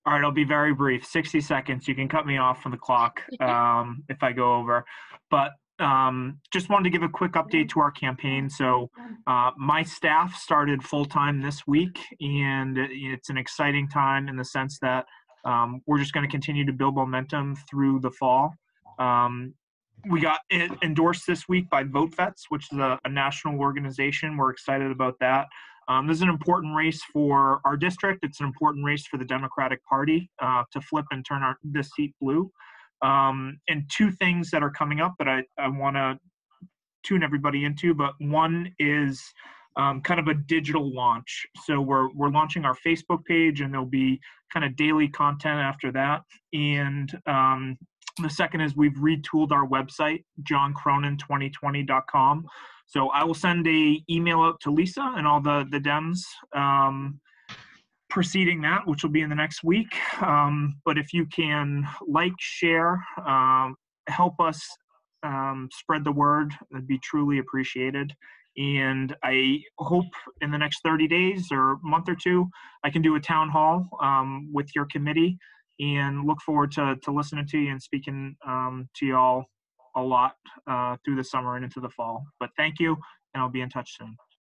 All right, I'll be very brief. 60 seconds. You can cut me off from the clock if I go over. But just wanted to give a quick update to our campaign. So my staff started full-time this week, and it's an exciting time in the sense that we're just going to continue to build momentum through the fall. We got it endorsed this week by VoteVets, which is a national organization. We're excited about that. This is an important race for our district. It's an important race for the Democratic Party to flip and turn this seat blue. And two things that are coming up that I want to tune everybody into, but one is kind of a digital launch. So we're launching our Facebook page, and there'll be kind of daily content after that. And the second is we've retooled our website, johncronin2020.com. So I will send a email out to Lisa and all the Dems preceding that, which will be in the next week. But if you can share, help us spread the word, it'd be truly appreciated. And I hope in the next 30 days or month or two, I can do a town hall with your committee, and look forward to listening to you and speaking to you all a lot through the summer and into the fall. But thank you, and I'll be in touch soon.